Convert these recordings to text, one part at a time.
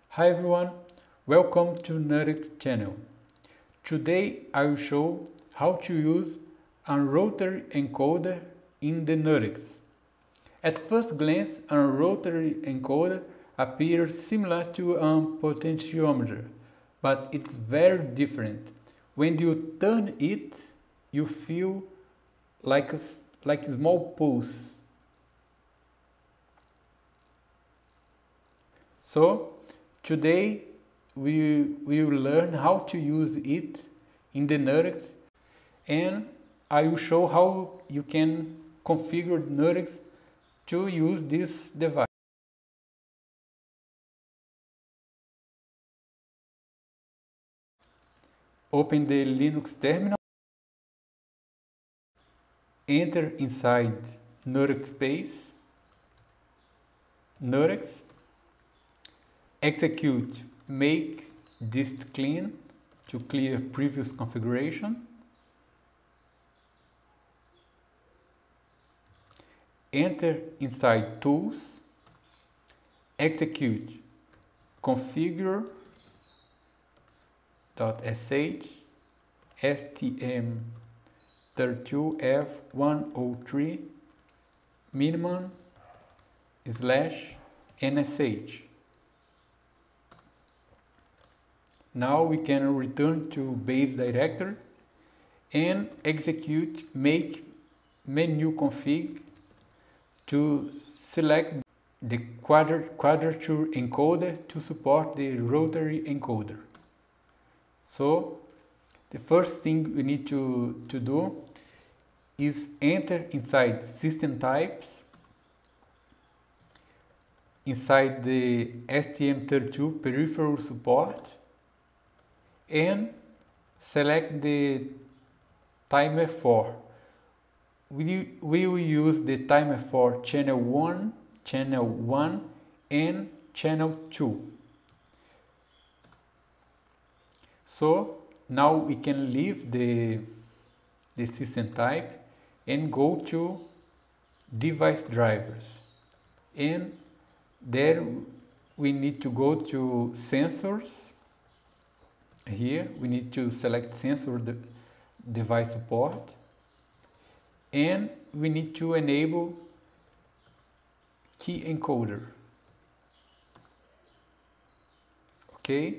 Hi everyone, welcome to NuttX channel. Today I will show how to use a Rotary Encoder in the NuttX. At first glance, a Rotary Encoder appears similar to a potentiometer, but it's very different. When you turn it, you feel like a small pulse. So today we will learn how to use it in the NuttX, and I will show how you can configure NuttX to use this device. Open the Linux terminal, enter inside NuttX space, NuttX, execute make dist clean to clear previous configuration, enter inside tools, execute configure.sh stm32f103 minimum /nsh. Now we can return to base directory and execute make menu config to select the quadrature encoder to support the rotary encoder. So the first thing we need to do is enter inside system types, inside the STM32 peripheral support, and select the timer 4. We will use the timer for channel 1, and channel 2. So now we can leave the system type and go to device drivers, and there we need to go to sensors. Here we need to select sensor device support, and we need to enable key encoder. Okay,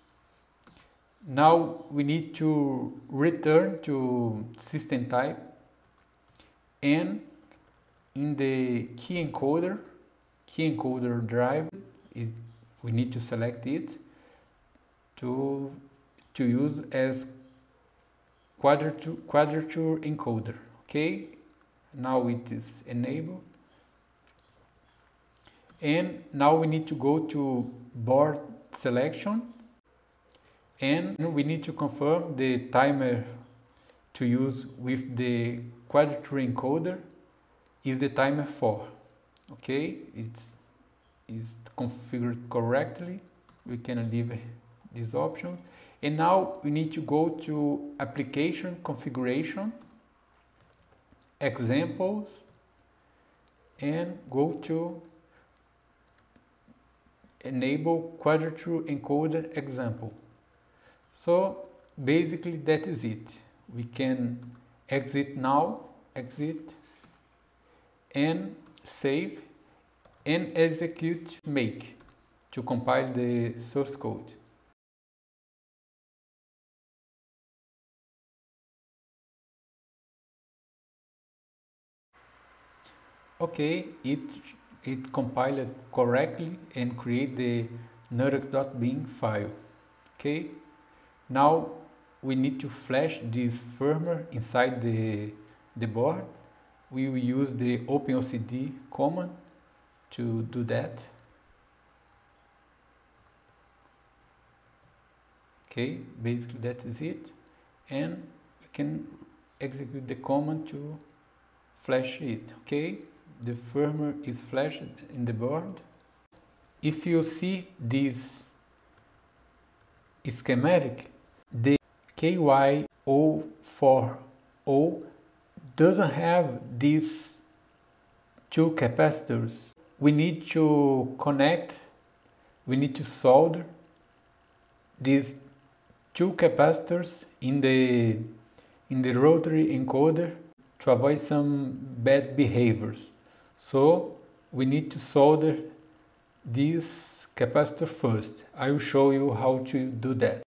now we need to return to system type, and in the key encoder drive we need to select it to use as quadrature encoder. Okay, now it is enabled, and now we need to go to board selection, and we need to confirm the timer to use with the quadrature encoder is the timer 4. Okay, it's configured correctly. We can leave this option, and now we need to go to application configuration, examples, and go to enable quadrature encoder example. So basically that is it. We can exit and save and execute make to compile the source code. Okay, it compiled correctly and create the nuttx.bin file. Okay, now we need to flash this firmware inside the board. We will use the OpenOCD command to do that. Okay, basically that is it, and we can execute the command to flash it. Okay, the firmware is flashed in the board. If you see this schematic, the KY040 doesn't have these two capacitors. We need to connect we need to solder these two capacitors in the rotary encoder to avoid some bad behaviors. So we need to solder this capacitor first. I will show you how to do that.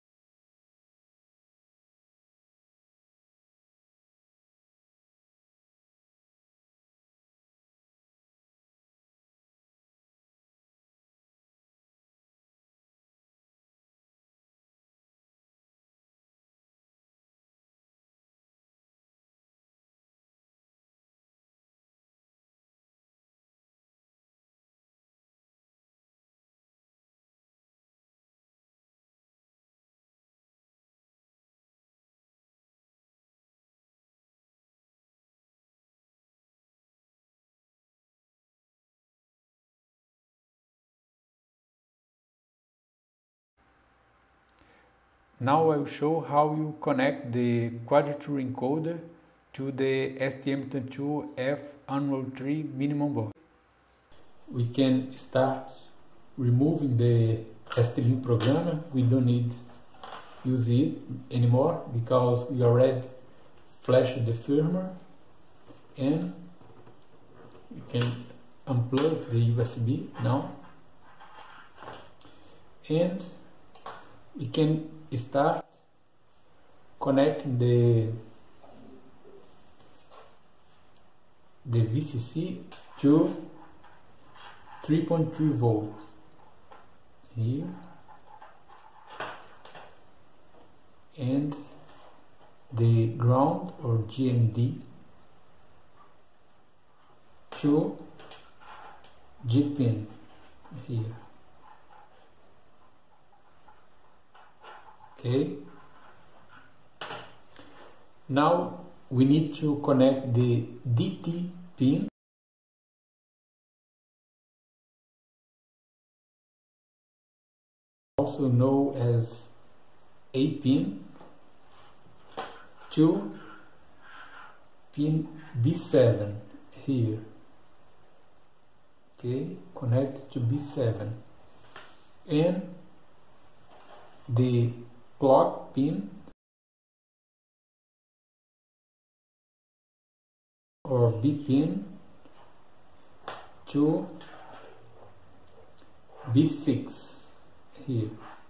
Now I will show how you connect the quadrature encoder to the STM32F Annual 3 minimum board. We can start removing the STLink programmer. We don't need use it anymore because we already flashed the firmware, and we can unplug the USB now, and we can start connecting the VCC to 3.3 volts here, and the ground or GND to G pin here. Okay. Now we need to connect the DT pin, also known as A pin, to pin B7 here. Okay, connect to B7, and the clock pin or B pin to B6 here.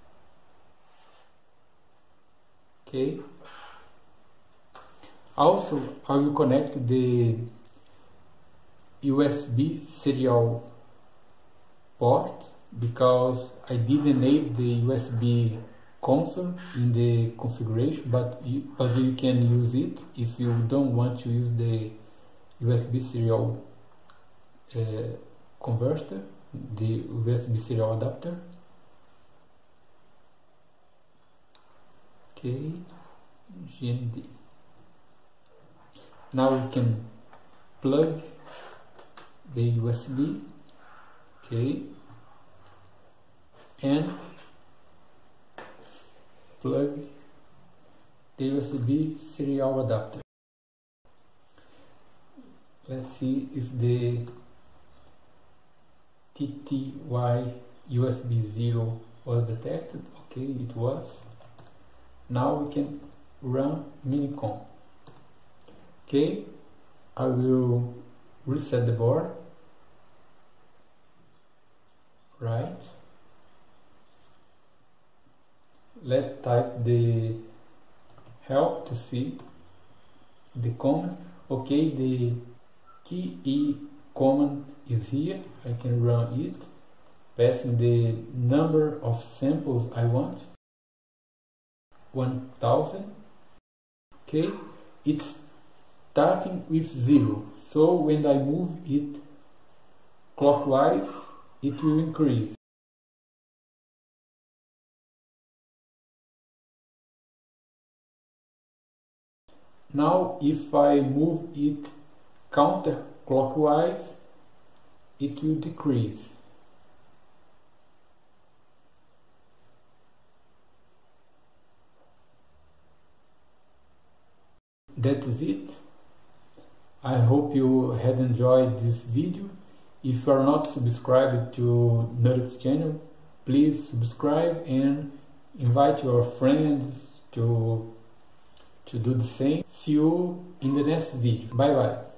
Okay. Also, I will connect the USB serial port because I didn't enable the USB console in the configuration, but you can use it if you don't want to use the USB serial converter, the USB serial adapter. Okay, GND. Now we can plug the USB, okay, and plug the USB serial adapter. Let's see if the TTY USB 0 was detected. Okay, it was. Now we can run Minicom. Okay, I will reset the board. Right. Let's type the help to see the command. Okay, the key command is here. I can run it, passing the number of samples I want, 1000. Okay, it's starting with 0, so when I move it clockwise, it will increase. Now if I move it counterclockwise, it will decrease. That is it. I hope you had enjoyed this video. If you are not subscribed to NuttX channel, Please subscribe and invite your friends to do the same. See you in the next video. Bye bye.